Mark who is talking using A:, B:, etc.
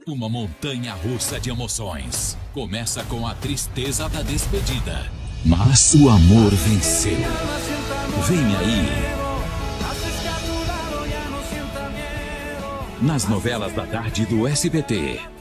A: Uma montanha-russa de emoções. Começa com a tristeza da despedida. Mas o amor venceu. Vem aí. Nas novelas da tarde do SBT.